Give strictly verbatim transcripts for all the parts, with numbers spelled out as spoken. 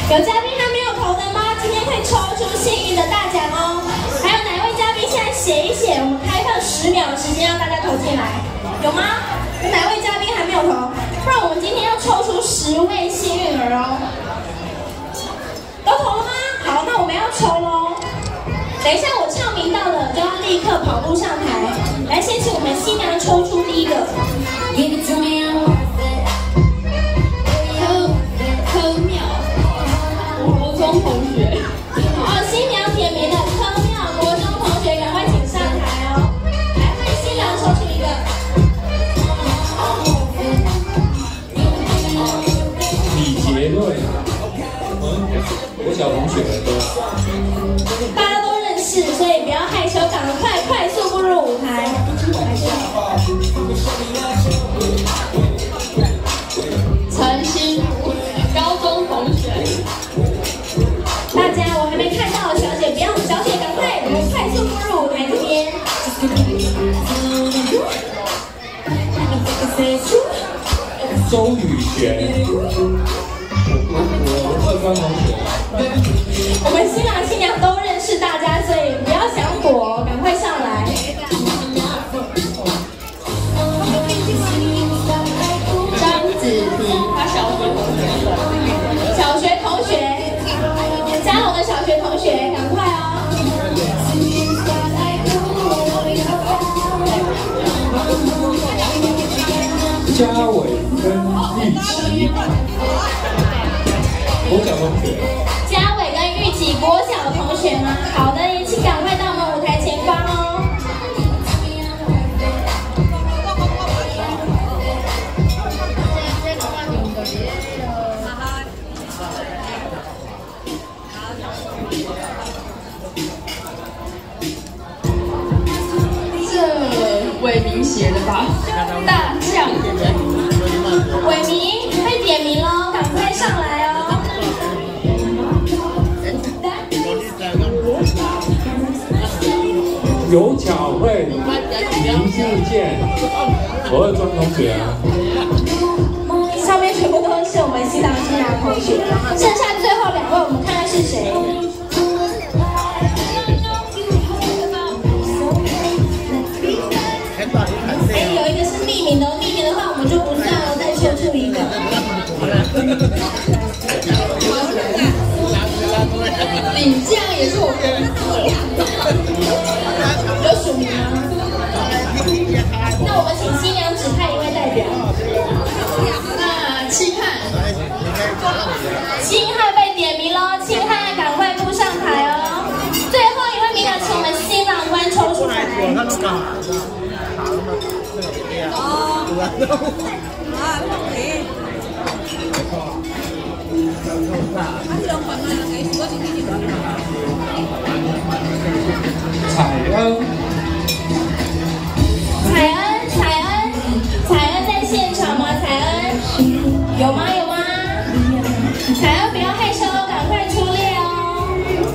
有嘉宾还没有投的吗？今天可以抽出幸运的大奖哦。还有哪位嘉宾现在写一写？我们开放十秒的时间让大家投进来，有吗？有哪位嘉宾还没有投？不然我们今天要抽出十位幸运儿哦。都投了吗？好，那我们要抽喽。等一下我唱名到的就要立刻跑步上台。来，先请我们新娘抽出第一个。 同学， 哦，新娘点名的科妙国中同学，赶快请上台哦！来，换新娘抽出一个。 李杰瑞，我小同学的歌， 大家都认识，所以不要害羞，赶快快速步入舞台。 陈欣，高中同学。 大家，我还没看到小姐，不要，小姐赶快，我们快速步入舞台这边。 周宇璇，我我二专同学。 我们新郎新娘都认识大家，所以不要想躲，赶快上来。 张子婷，他小学同学。 小学同学。嘉龙的小学同学，赶快哦！ 嘉伟跟玉琪，国小同学。 嘉伟跟玉琪，国小同学吗？好的，也请赶快到我们舞台前方哦。 伟明写的吧？大象。 伟明被点名喽，赶快上来哦！ 有巧慧，林志健，我二专同学啊。 上面全部都是我们新郎新娘同学，剩下最后两位，我们看看是谁。哎，有一个是匿名的，匿名的话我们就不算了，再抽出一个。 领酱也是我们。 有署名吗？那我们请新娘指派一位代表。 那庆汉， 庆汉被点名喽，庆汉赶快步上台哦。最后一位名额，请我们新郎官抽出来。 彩恩， 彩恩，彩恩，彩恩在现场吗？彩恩，有吗？有吗？彩恩不要害羞，赶快出列哦。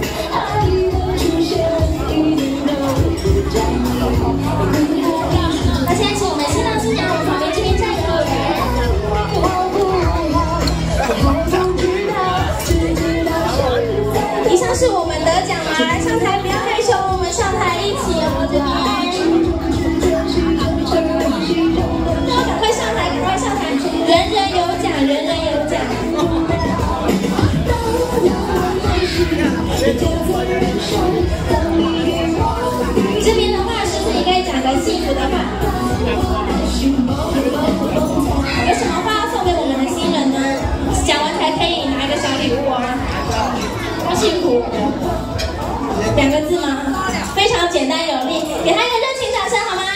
那现在请我们新郎新娘往旁边这边站一会儿。以上是我们得奖吗？来上台，不要害羞，我们上台一起哦，这边。那赶快上台，赶快上台，人人有奖，人人有奖。这边的话是不是应该讲个幸福的话？有什么话要送给我们的新人呢？讲完才可以拿一个小礼物啊！要幸福，两个字吗？非常简单有力，给他一个热情掌声好吗？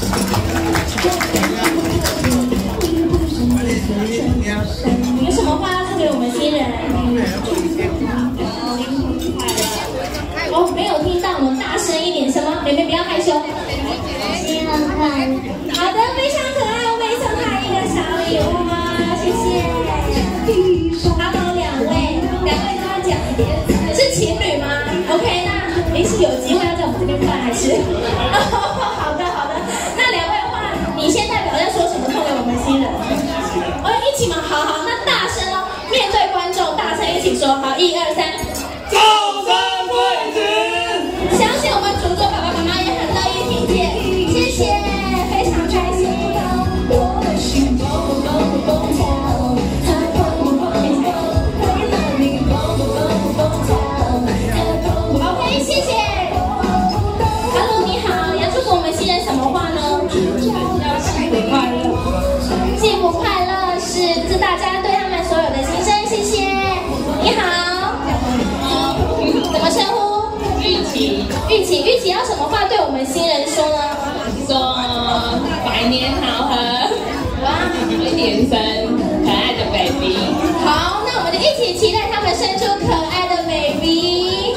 有什么话要送给我们新人？哦，没有听到，我们大声一点，什么？妹妹不要害羞。好的，非常可爱，我们送他一个小礼物啊，谢谢。Hello， 两位，两位都要讲，是情侣吗 ？OK， 那诶是有机会要在我们这边办还是？好的好的，那两位的话，你先代表要说什么送给我们新人？哦，一起吗？好好，那大声哦，面对观众，大声一起说。 人说呢？ 说百年好合，哇，一年生，可爱的 baby。 好，那我们就一起期待他们生出可爱的 baby。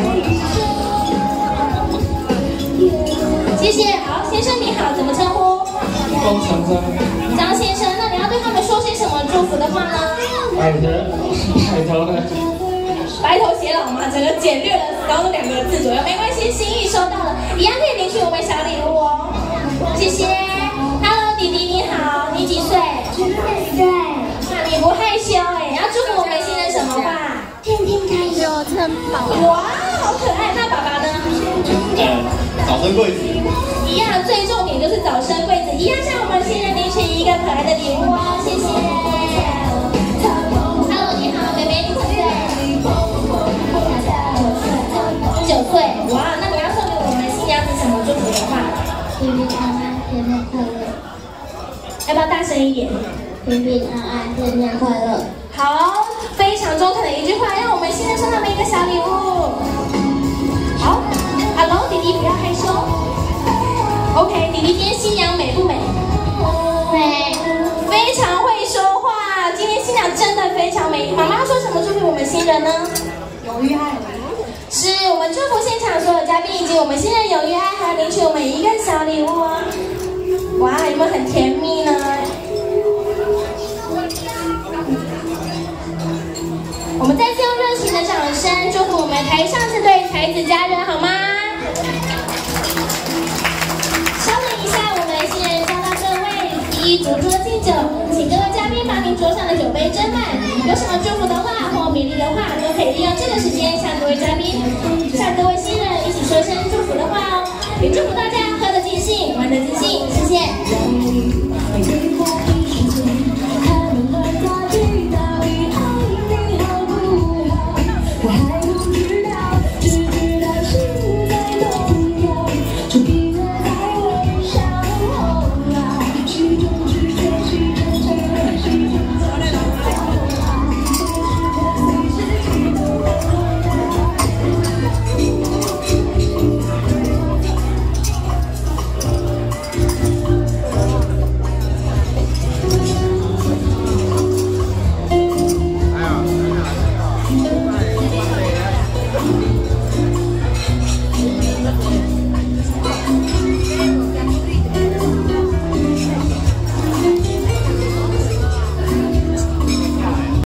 谢谢。好，先生你好，怎么称呼？ 方长章。 张先生，那你要对他们说些什么祝福的话呢？ 海豚，海头呢？ 白头偕老嘛，整个简略了刚刚两个字左右，没关系，心意收到了，一样可以领取我们小礼物哦。谢谢。Hello， 弟弟你好，你几岁？ 十岁。 那你不害羞哎，要祝福我们新人什么话？ 天天开心，真棒。 哇，好可爱。那爸爸呢？ 呃，早生贵子。 一样，最重点就是早生贵子，一样向我们新人领取一个可爱的礼物哦，谢谢。Hello， 你好，妹妹，你几岁？九岁。哇，那你要送给我们新娘子什么祝福的话？ 平平安安，天天快乐。 要不要大声一点？ 平平安安，天天快乐。 好，非常中肯的一句话，让我们新人收到了一个小礼物。好 ，Hello， 弟弟不要害羞。OK， 弟弟今天新娘美不美？ 美， 非常会说话。今天新娘真的非常美。妈妈说什么祝福我们新人呢？ 永浴爱。 是我们祝福现场所有嘉宾以及我们新人永浴爱，还要领取我们一个小礼物哦。哇，有没有很甜蜜呢？我们再次用热情的掌声祝福我们台上这对才子佳人，好吗？稍等一下，我们新人交到各位，第一逐桌敬酒，请各位嘉宾把您桌上的酒杯斟满，有什么祝福的话或勉励的话，都可以利用这个时间。